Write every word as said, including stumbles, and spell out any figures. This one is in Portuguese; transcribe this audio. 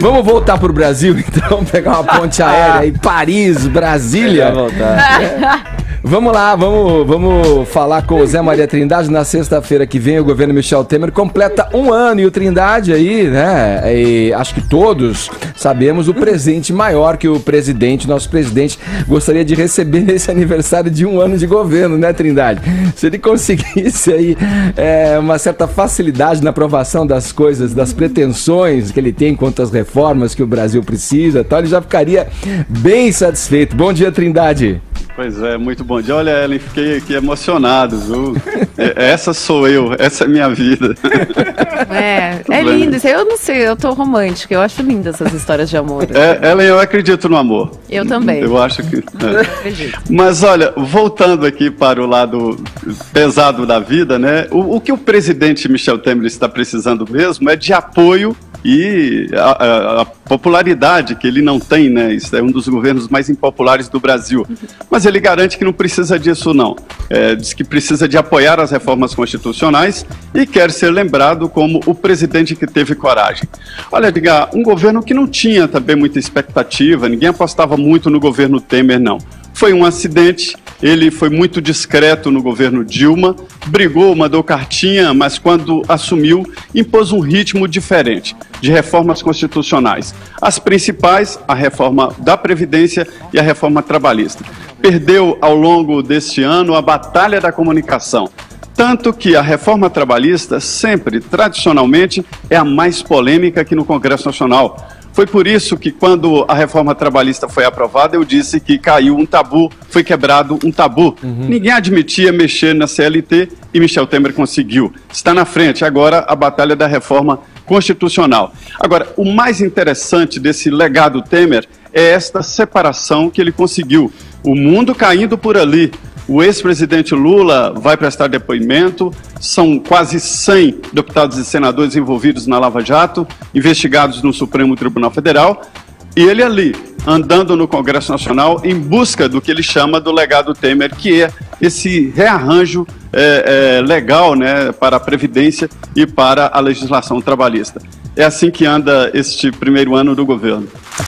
Vamos voltar pro Brasil, então, pegar uma ponte aérea aí, Paris, Brasília. É. Vamos lá, vamos, vamos falar com o Zé Maria Trindade. Na sexta-feira que vem, o governo Michel Temer completa um ano. E o Trindade aí, né, e acho que todos sabemos o presente maior que o presidente, nosso presidente, gostaria de receber nesse aniversário de um ano de governo, né, Trindade? Se ele conseguisse aí é, uma certa facilidade na aprovação das coisas, das pretensões que ele tem quanto às reformas que o Brasil precisa, tal, ele já ficaria bem satisfeito. Bom dia, Trindade. Pois é, muito bom dia. Olha, Ellen, fiquei aqui emocionado, viu? Essa sou eu, essa é a minha vida. É, é lindo. Eu não sei, eu tô romântica. Eu acho linda essas histórias de amor. É, Ellen, eu acredito no amor. Eu também. Eu acho que... É. Acredito. Mas olha, voltando aqui para o lado pesado da vida, né? O, o que o presidente Michel Temer está precisando mesmo é de apoio e a, a, a popularidade que ele não tem, né? Isso é um dos governos mais impopulares do Brasil. Mas ele garante que não precisa disso, não. É, diz que precisa de apoiar as reformas constitucionais e quer ser lembrado como o presidente que teve coragem. Olha, Edgar, um governo que não tinha também muita expectativa, ninguém apostava muito no governo Temer, não. Foi um acidente, ele foi muito discreto no governo Dilma, brigou, mandou cartinha, mas quando assumiu, impôs um ritmo diferente de reformas constitucionais. As principais, a reforma da Previdência e a reforma trabalhista. Perdeu ao longo deste ano a batalha da comunicação. Tanto que a reforma trabalhista sempre, tradicionalmente, é a mais polêmica aqui no Congresso Nacional. Foi por isso que quando a reforma trabalhista foi aprovada, eu disse que caiu um tabu, foi quebrado um tabu. Uhum. Ninguém admitia mexer na C L T e Michel Temer conseguiu. Está na frente agora a batalha da reforma constitucional. Agora, o mais interessante desse legado Temer é esta separação que ele conseguiu. O mundo caindo por ali. O ex-presidente Lula vai prestar depoimento, são quase cem deputados e senadores envolvidos na Lava Jato, investigados no Supremo Tribunal Federal, e ele ali, andando no Congresso Nacional, em busca do que ele chama do legado Temer, que é esse rearranjo é, é, legal, né, para a Previdência e para a legislação trabalhista. É assim que anda este primeiro ano do governo.